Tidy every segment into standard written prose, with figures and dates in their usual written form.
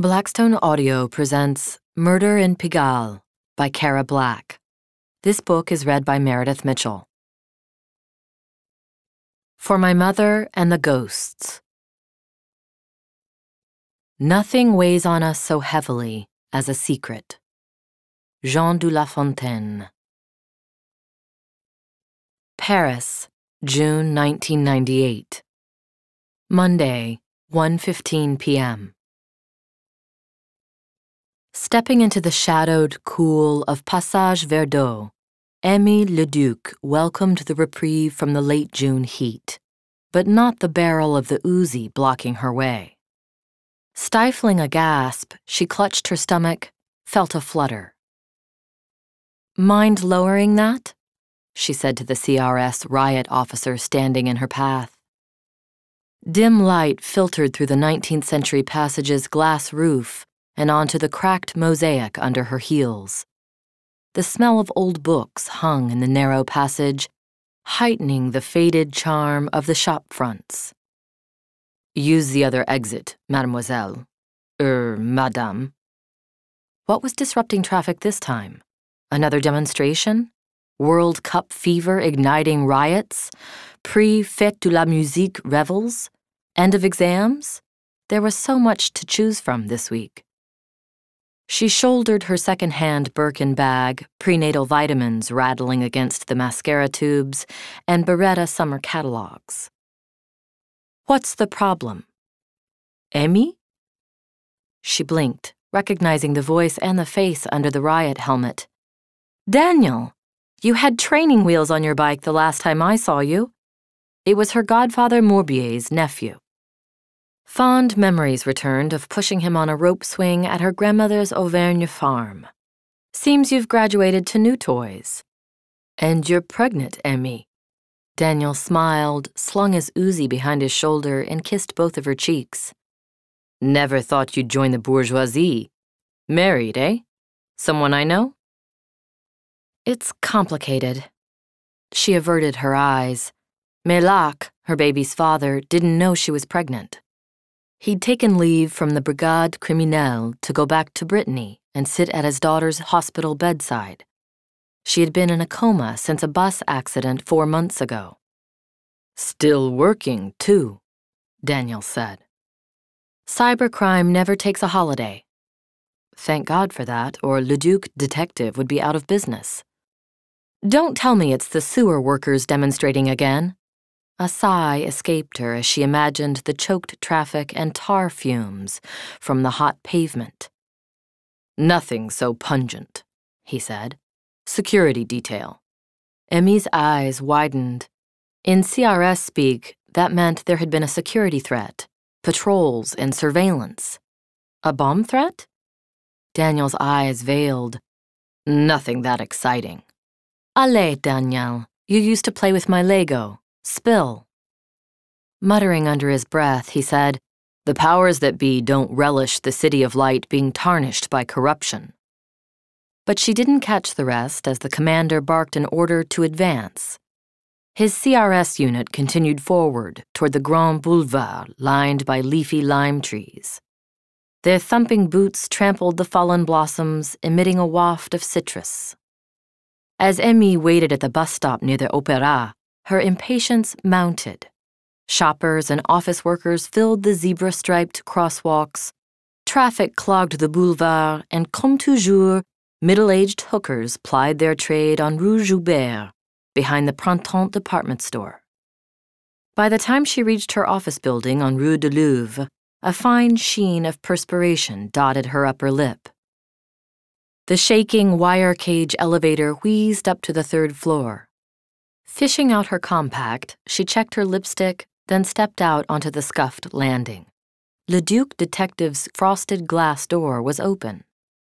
Blackstone Audio presents Murder in Pigalle by Cara Black. This book is read by Meredith Mitchell. For My Mother and the Ghosts. Nothing weighs on us so heavily as a secret. Jean de La Fontaine. Paris, June 1998. Monday, 1:15 p.m. Stepping into the shadowed cool of Passage Verdot, Leduc welcomed the reprieve from the late June heat, but not the barrel of the Uzi blocking her way. Stifling a gasp, she clutched her stomach, felt a flutter. "Mind lowering that?" she said to the CRS riot officer standing in her path. Dim light filtered through the 19th century passage's glass roof and onto the cracked mosaic under her heels. The smell of old books hung in the narrow passage, heightening the faded charm of the shop fronts. "Use the other exit, mademoiselle. Madame." What was disrupting traffic this time? Another demonstration? World Cup fever igniting riots? Pre-fête de la musique revels? End of exams? There was so much to choose from this week. She shouldered her second-hand Birkin bag, prenatal vitamins rattling against the mascara tubes, and Beretta summer catalogs. "What's the problem? Amy?" She blinked, recognizing the voice and the face under the riot helmet. "Daniel, you had training wheels on your bike the last time I saw you." It was her godfather Morbier's nephew. Fond memories returned of pushing him on a rope swing at her grandmother's Auvergne farm. "Seems you've graduated to new toys." "And you're pregnant, Amy." Daniel smiled, slung his Uzi behind his shoulder, and kissed both of her cheeks. "Never thought you'd join the bourgeoisie. Married, eh? Someone I know?" "It's complicated." She averted her eyes. Leduc, her baby's father, didn't know she was pregnant. He'd taken leave from the Brigade Criminelle to go back to Brittany and sit at his daughter's hospital bedside. She had been in a coma since a bus accident 4 months ago. "Still working, too," Daniel said. "Cybercrime never takes a holiday." Thank God for that, or Leduc detective would be out of business. "Don't tell me it's the sewer workers demonstrating again." A sigh escaped her as she imagined the choked traffic and tar fumes from the hot pavement. "Nothing so pungent," he said. "Security detail." Emmy's eyes widened. In CRS speak, that meant there had been a security threat, patrols and surveillance. A bomb threat? Daniel's eyes veiled. "Nothing that exciting." "Allez, Daniel, you used to play with my Lego. Spill." Muttering under his breath, he said, "The powers that be don't relish the City of Light being tarnished by corruption." But she didn't catch the rest as the commander barked an order to advance. His CRS unit continued forward toward the Grand Boulevard lined by leafy lime trees. Their thumping boots trampled the fallen blossoms, emitting a waft of citrus. As Emmy waited at the bus stop near the Opéra, her impatience mounted. Shoppers and office workers filled the zebra-striped crosswalks. Traffic clogged the boulevard, and comme toujours, middle-aged hookers plied their trade on Rue Joubert, behind the Printemps department store. By the time she reached her office building on Rue de Louvre, a fine sheen of perspiration dotted her upper lip. The shaking wire cage elevator wheezed up to the 3rd floor. Fishing out her compact, she checked her lipstick, then stepped out onto the scuffed landing. Leduc detective's frosted glass door was open.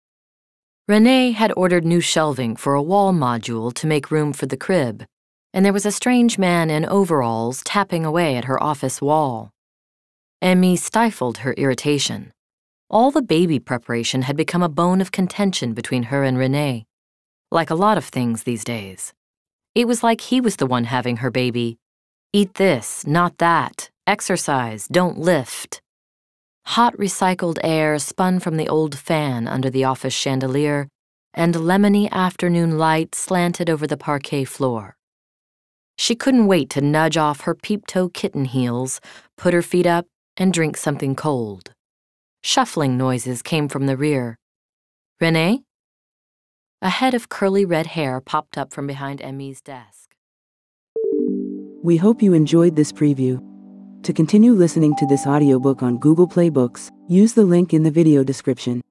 Renee had ordered new shelving for a wall module to make room for the crib, and there was a strange man in overalls tapping away at her office wall. Emmy stifled her irritation. All the baby preparation had become a bone of contention between her and Renee, like a lot of things these days. It was like he was the one having her baby. Eat this, not that. Exercise, don't lift. Hot recycled air spun from the old fan under the office chandelier, and lemony afternoon light slanted over the parquet floor. She couldn't wait to nudge off her peep-toe kitten heels, put her feet up, and drink something cold. Shuffling noises came from the rear. "Renee?" A head of curly red hair popped up from behind Emmy's desk. We hope you enjoyed this preview. To continue listening to this audiobook on Google Play Books, use the link in the video description.